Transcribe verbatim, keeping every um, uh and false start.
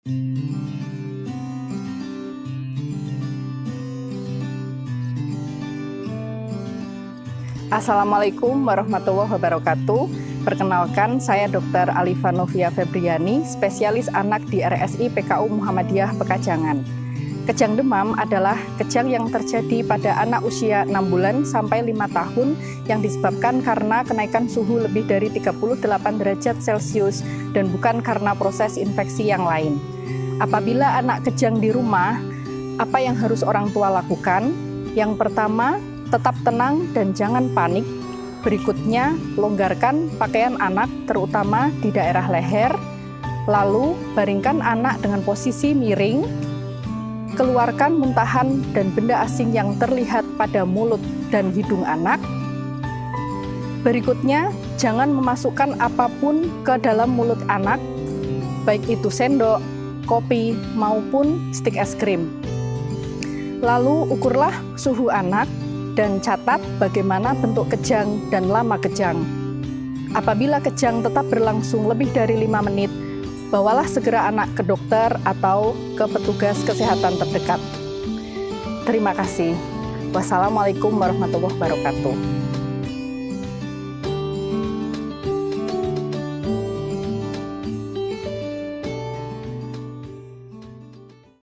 Assalamualaikum warahmatullahi wabarakatuh. Perkenalkan, saya dokter Alifa Novia Febriani, spesialis anak di R S I P K U Muhammadiyah Pekajangan. Kejang demam adalah kejang yang terjadi pada anak usia enam bulan sampai lima tahun yang disebabkan karena kenaikan suhu lebih dari tiga puluh delapan derajat Celcius dan bukan karena proses infeksi yang lain. Apabila anak kejang di rumah, apa yang harus orang tua lakukan? Yang pertama, tetap tenang dan jangan panik. Berikutnya, longgarkan pakaian anak terutama di daerah leher. Lalu, baringkan anak dengan posisi miring. Keluarkan muntahan dan benda asing yang terlihat pada mulut dan hidung anak. Berikutnya, jangan memasukkan apapun ke dalam mulut anak, baik itu sendok, kopi, maupun stik es krim. Lalu, ukurlah suhu anak dan catat bagaimana bentuk kejang dan lama kejang. Apabila kejang tetap berlangsung lebih dari lima menit, bawalah segera anak ke dokter atau ke petugas kesehatan terdekat. Terima kasih. Wassalamualaikum warahmatullahi wabarakatuh.